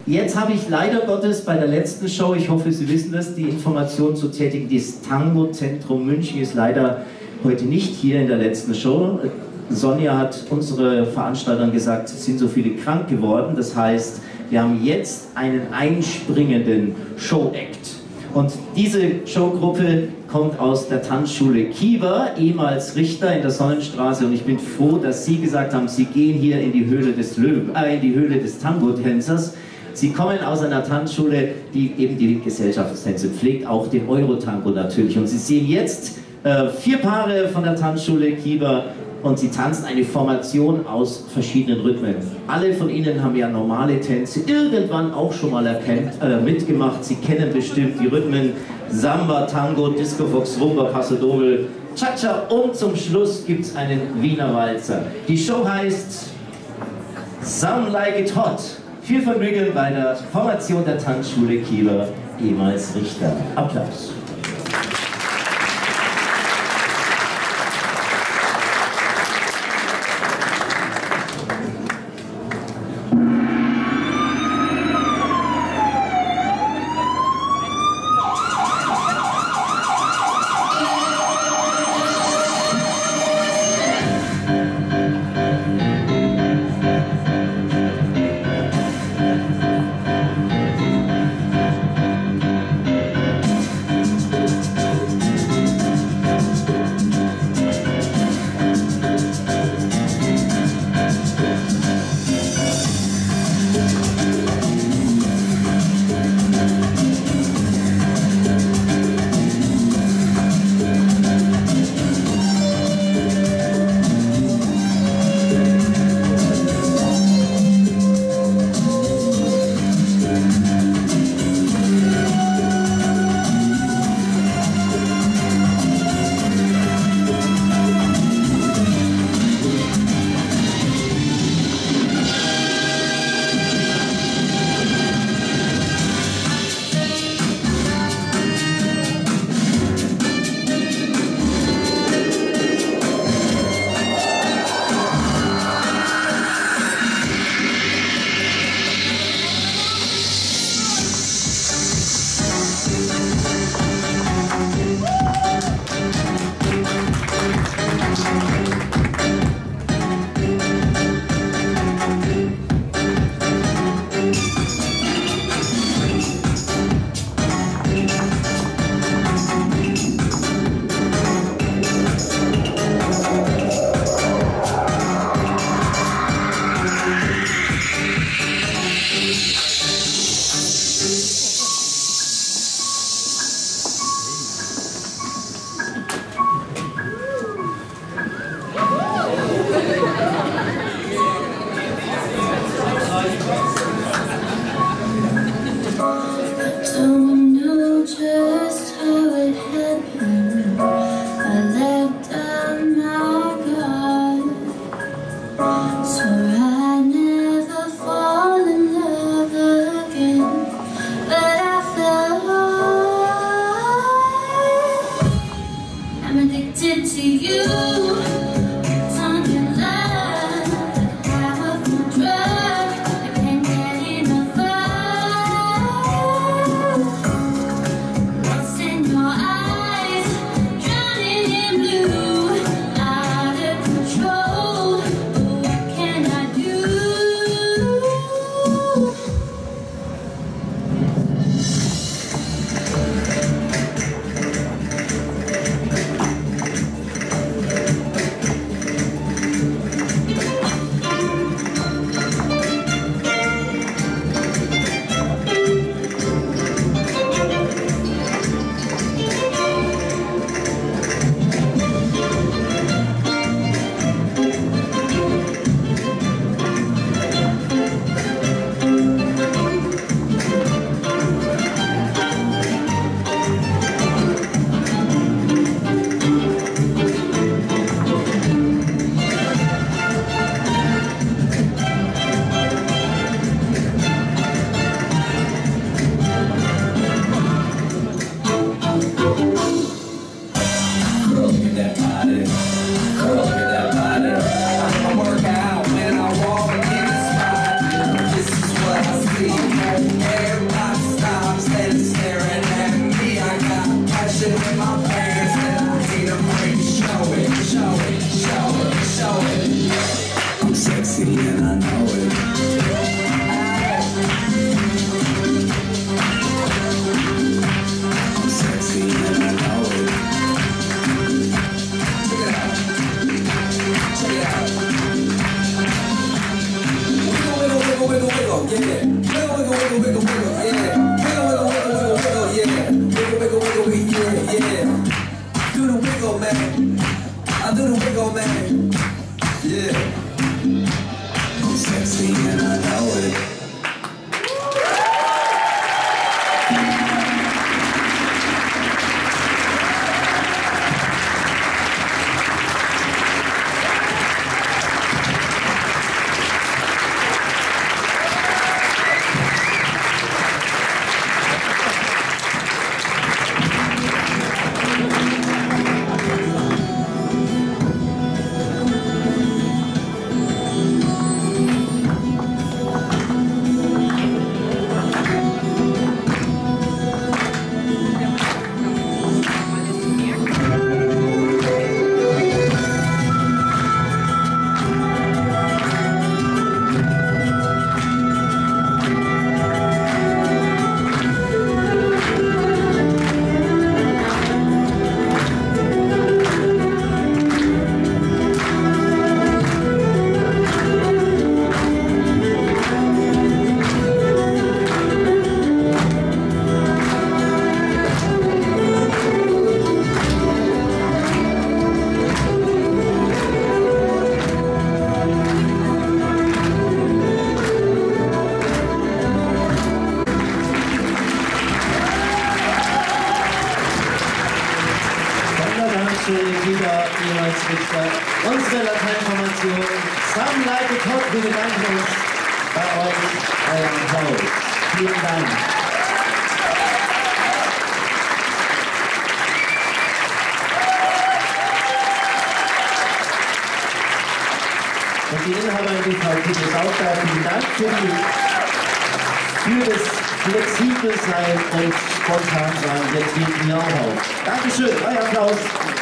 Jetzt habe ich leider Gottes bei der letzten Show, ich hoffe, Sie wissen das, die Information zu tätigen, das Tango-Zentrum München ist leider heute nicht hier in der letzten Show. Sonja hat unsere Veranstaltern gesagt, es sind so viele krank geworden. Das heißt, wir haben jetzt einen einspringenden Show-Act. Und diese Showgruppe kommt aus der Tanzschule Kiewer, ehemals Richter in der Sonnenstraße. Und ich bin froh, dass Sie gesagt haben, Sie gehen hier in die Höhle des in die Höhle des Tango-Tänzers. Sie kommen aus einer Tanzschule, die eben die Gesellschaftstänze pflegt, auch den Eurotango natürlich. Und Sie sehen jetzt 4 Paare von der Tanzschule Kiewer und sie tanzen eine Formation aus verschiedenen Rhythmen. Alle von Ihnen haben ja normale Tänze irgendwann auch schon mal mitgemacht. Sie kennen bestimmt die Rhythmen Samba, Tango, Disco Fox, Rumba, Paso Doble, Cha-Cha und zum Schluss gibt es einen Wiener Walzer. Die Show heißt Some Like It Hot. Viel Vergnügen bei der Formation der Tanzschule Kiewer, ehemals Richter. Applaus. Out of control, what can I do? Unsere Lateinformation Some Like It Hot. Wir bedanken uns bei euch, euren Applaus. Vielen Dank. Und die Inhaberin, die Frau Titus-Aufgabe, vielen Dank für das flexibel sein und spontan sein. Jetzt liegt mir auch auf. Dankeschön, euer Applaus.